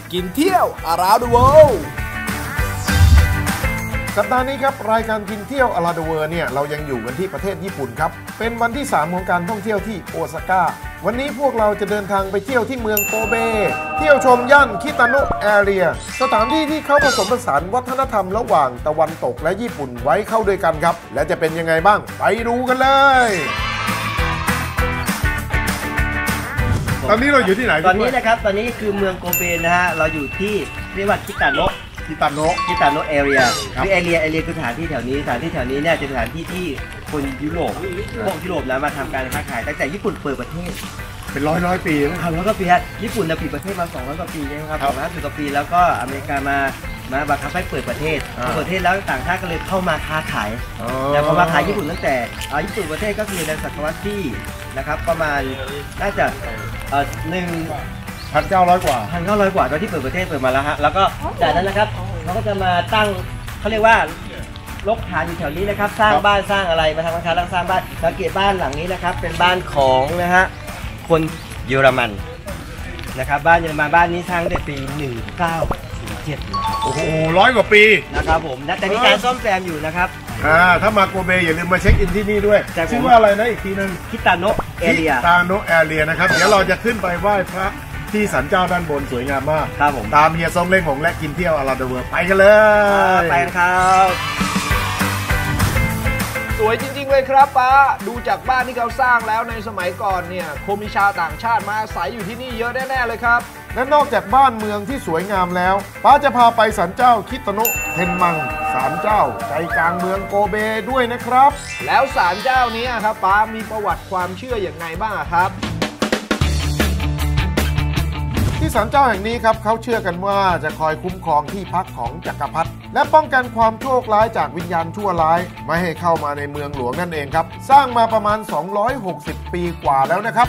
กินเที่ยว Around the World สัปดาห์นี้ครับรายการกินเที่ยว Around the World เนี่ยเรายังอยู่กันที่ประเทศญี่ปุ่นครับเป็นวันที่3ของการท่องเที่ยวที่โอซาก้าวันนี้พวกเราจะเดินทางไปเที่ยวที่เมืองโกเบเที่ยวชมย่านคิตาโนะแอเรียสถานที่ที่เขาผสมผสานวัฒนธรรมระหว่างตะวันตกและญี่ปุ่นไว้เข้าด้วยกันครับและจะเป็นยังไงบ้างไปดูกันเลยตอนนี้เราอยู่ที่ไหนตอนนี้นะครับตอนนี้คือเมืองโกเบนะฮะเราอยู่ที่เรียกว่าคิตาโนะแอเรียคือแอเรียคือสถานที่แถวนี้เนี่ยเป็นสถานที่ที่คนยุโรปพวกยุโรปนะมาทำการค้าขายตั้งแต่ญี่ปุ่นเปิดประเทศเป็นร้อยปีนะครับ100 กว่าปีฮะญี่ปุ่นปิดประเทศมา200 กว่าปีนะครับ250 กว่าปีแล้วก็อเมริกามาบังคับให้เปิดประเทศแล้วต่างชาติก็เลยเข้ามาค้าขายแต่พอมาขายญี่ปุ่นตั้งแต่ญี่ปุ่นประเทศก็คือในศตวรรษที่นะครับประมาณน่าจะ 1,900 กว่าตอนที่เปิดประเทศเปิดมาแล้วฮะแล้วก็จากนั้นนะครับเขาก็จะมาตั้งเขาเรียกว่าลกฐานอยู่แถวนี้นะครับสร้างบ้านสร้างอะไรมาทำการค้าแล้วสร้างบ้านสังเกตบ้านหลังนี้นะครับเป็นบ้านของนะฮะคนเยอรมันนะครับบ้านเยอรมันบ้านนี้สร้างตั้งแต่ปี1907 โอ้โห100 กว่าปีนะครับผมนะแต่มีการซ่อมแซมอยู่นะครับถ้ามาโกเบอย่าลืมมาเช็คอินที่นี่ด้วยชื่อว่าอะไรนะอีกทีนึงคิตาโนะแอเรียนะครับเดี๋ยวเราจะขึ้นไปไหว้พระที่ศาลเจ้าด้านบนสวยงามมากครับผมตามเฮียซงเล้งของและกินเที่ยวAround the Worldไปกันเลยไปครับสวยจริงๆเลยครับป้าดูจากบ้านที่เขาสร้างแล้วในสมัยก่อนเนี่ยคงมีชาวต่างชาติมาอาศัยอยู่ที่นี่เยอะแน่ๆเลยครับและนอกจากบ้านเมืองที่สวยงามแล้วป้าจะพาไปศาลเจ้าคิตาโนะเทนมังศาลเจ้าใจกลางเมืองโกเบด้วยนะครับแล้วศาลเจ้านี้ครับป้ามีประวัติความเชื่ออย่างไงบ้างครับที่ศาลเจ้าแห่งนี้ครับเขาเชื่อกันว่าจะคอยคุ้มครองที่พักของจักรพรรดิและป้องกันความโชคร้ายจากวิญญาณชั่วร้ายไม่ให้เข้ามาในเมืองหลวงนั่นเองครับสร้างมาประมาณ260 ปีกว่าแล้วนะครับ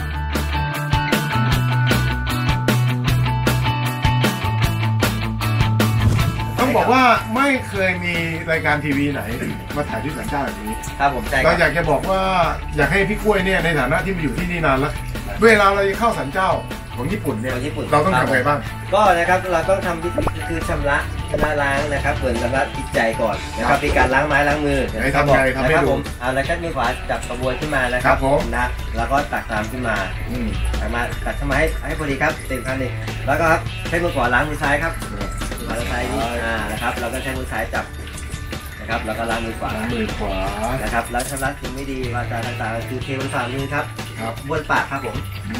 ต้องบอกว่าไม่เคยมีรายการทีวีไหนมาถ่ายที่ศาลเจ้าแบบนี้ครับผมเราอยากจะบอกว่าอยากให้พี่กล้วยเนี่ยในฐานะที่มาอยู่ที่นี่นานแล้วเวลาเราจะเข้าศาลเจ้าของญี่ปุ่นเนี่ยเราต้องทำไงบ้างก็นะครับเราต้องทำวิธีคือชำระล้างนะครับเปิดชำระจิตใจก่อนนะครับมีการล้างไม้ล้างมือทำไงทำให้ดูเอาแล้วก็มีฝาจับกระบวยขึ้นมานะครับนะแล้วก็ตักตามขึ้นมาตักขึ้นมาให้พอดีครับเต็มครั้งนี้แล้วก็ครับใช้มือขวาล้างมือซ้ายครับมือซ้ายนี่นะครับเราก็ใช้มือซ้ายจับนะครับแล้วก็ล้างมือขวานะครับแล้วชำระสิ่งไม่ดีวาจาต่างๆคือเทบนฝ่ามือครับบนปากครับผม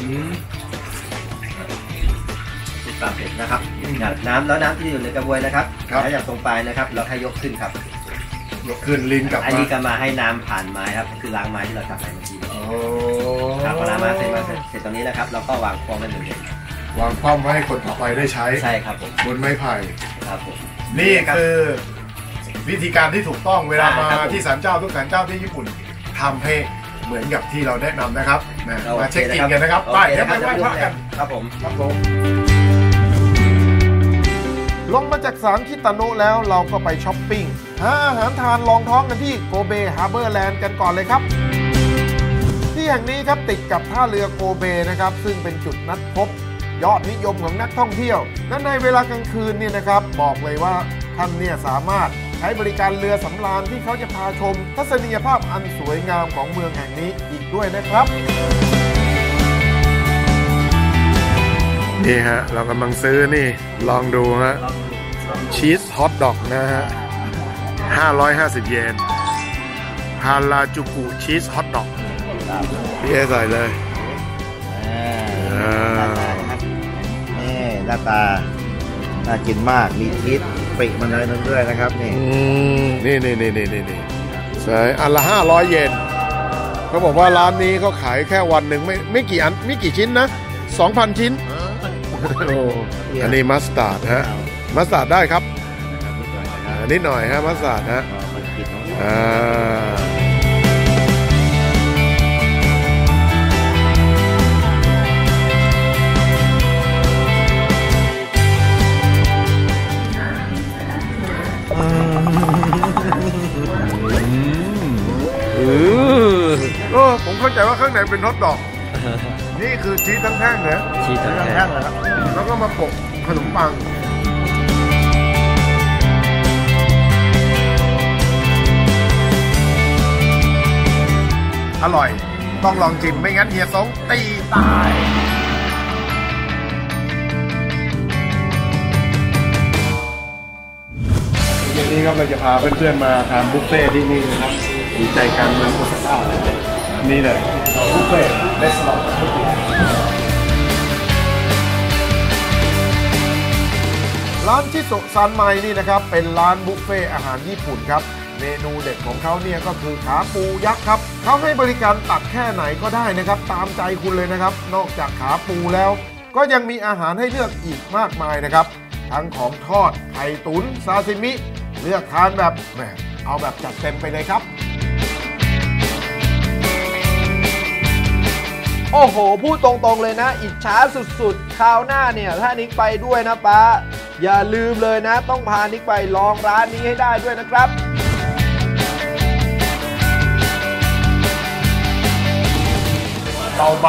ปรับเสร็จนะครับน้ำที่อยู่ในกระบวยนะครับแล้วอย่างตรงปลายนะครับเราให้ยกขึ้นครับยกขึ้นลินกลับมาลินกลับมาให้น้ำผ่านไม้ครับคือล้างไม้ที่เราจับไปเมื่อกี้ครับพอล้างไม้เสร็จตรงนี้นะครับเราก็วางคว่ำไว้1 วางคว่ำไว้ให้คนต่อไปได้ใช้ใช่ครับผมบนไม้ไผ่ครับผมนี่คือวิธีการที่ถูกต้องเวลามาที่ศาลเจ้าทุกศาลเจ้าที่ญี่ปุ่นทำให้เหมือนกับที่เราแนะนำนะครับมาเช็คอินกันนะครับไปเดี๋ยวไปไหว้พระกันครับผมลงมาจากศาลคิตาโนะแล้วเราก็ไปช้อปปิ้งหาอาหารทานรองท้องกันที่โกเบฮาร์เบอร์แลนด์กันก่อนเลยครับที่แห่งนี้ครับติดกับท่าเรือโกเบนะครับซึ่งเป็นจุดนัดพบยอดนิยมของนักท่องเที่ยวและในเวลากลางคืนเนี่ยนะครับบอกเลยว่าท่านเนี่ยสามารถใช้บริการเรือสำราญที่เขาจะพาชมทัศนียภาพอันสวยงามของเมืองแห่งนี้อีกด้วยนะครับนี่ฮะเรากำลังซื้อนี่ลองดูฮะชีสฮอทดอกนะฮะ550 เยนฮาราจูกุชีสฮอทดอกพี่เอใส่เลยนี่หน้าตาน่ากินมากมีชีสปีกมันเลยนั่นด้วยนะครับนี่ใช่อันละ500 เยนเขาบอกว่าร้านนี้เขาขายแค่วันหนึ่งไม่กี่อันไม่กี่ชิ้นนะ 2,000 ชิ้นอันนี้มัสตาร์ดฮะมัสตาร์ดได้ครับนิดหน่อยฮะมัสตาร์ดฮะผมเข้าใจว่าข้างในเป็นฮอทดอกนี่คือชีสทั้งแท่งนะชีสทั้งแท่งเลยครับแล้วก็มาโปะขนมปังอร่อยต้องลองชิมไม่งั้นเฮียสงตีตายวันนี้ครับเราจะพาเพื่อนๆมาทานบุฟเฟ่ที่นี่นะครับอยู่ใจกลางเมืองโอซาก้านี่เลยบุฟเฟ่เรสตอรองร้านชิโซะซันไมนี่นะครับเป็นร้านบุฟเฟ่อาหารญี่ปุ่นครับเมนูเด็ดของเขาเนี่ยก็คือขาปูยักษ์ครับเขาให้บริการตักแค่ไหนก็ได้นะครับตามใจคุณเลยนะครับนอกจากขาปูแล้วก็ยังมีอาหารให้เลือกอีกมากมายนะครับทั้งของทอดไข่ตุ๋นซาซิมิเลือกทานแบบแหมเอาแบบจัดเต็มไปเลยครับโอ้โหพูดตรงๆเลยนะอิจฉาสุดๆคราวหน้าเนี่ยถ้านิกไปด้วยนะป้าอย่าลืมเลยนะต้องพานิกไปลองร้านนี้ให้ได้ด้วยนะครับเบา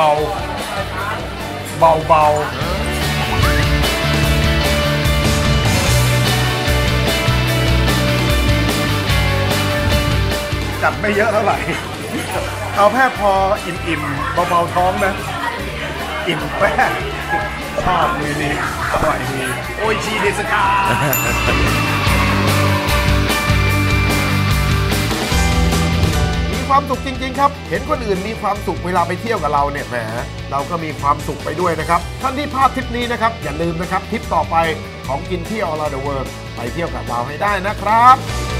จัดไม่เยอะเท่าไหร่เอาแค่พออิ่มๆเบาๆท้องนะอิ่มแป้ชอบมือนี้อร่อยดีโออิชิเดสกามีความสุขจริงๆครับเห็นคนอื่นมีความสุขเวลาไปเที่ยวกับเราเนี่ยแหมเราก็มีความสุขไปด้วยนะครับท่านที่พลาดทริปนี้นะครับอย่าลืมนะครับทริปต่อไปของกินเที่ยว All Around the World ไปเที่ยวกับเราให้ได้นะครับ